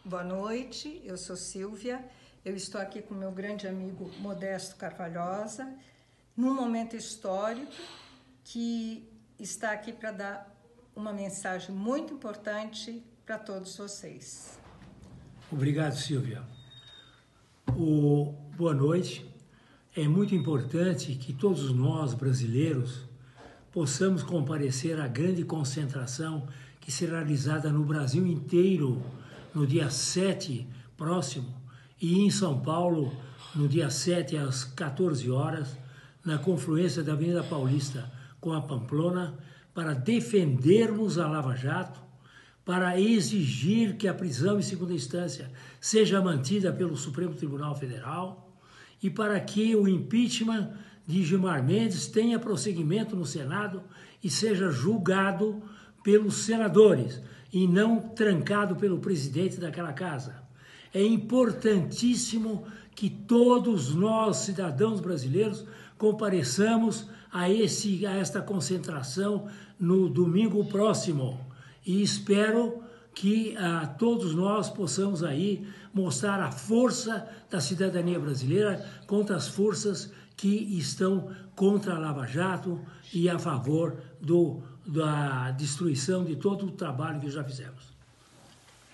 Boa noite, eu sou Silvia, eu estou aqui com meu grande amigo Modesto Carvalhosa, num momento histórico que está aqui para dar uma mensagem muito importante para todos vocês. Obrigado, Silvia. Boa noite. É muito importante que todos nós, brasileiros, possamos comparecer à grande concentração que será realizada no Brasil inteiro no dia 7 próximo e em São Paulo no dia 7 às 14 horas, na confluência da Avenida Paulista com a Pamplona, para defendermos a Lava Jato, para exigir que a prisão em segunda instância seja mantida pelo Supremo Tribunal Federal e para que o impeachment de Gilmar Mendes tenha prosseguimento no Senado e seja julgado pelos senadores e não trancado pelo presidente daquela casa. É importantíssimo que todos nós, cidadãos brasileiros, compareçamos a esta concentração no domingo próximo. E espero que todos nós possamos aí mostrar a força da cidadania brasileira contra as forças que estão contra a Lava Jato e a favor da destruição de todo o trabalho que já fizemos.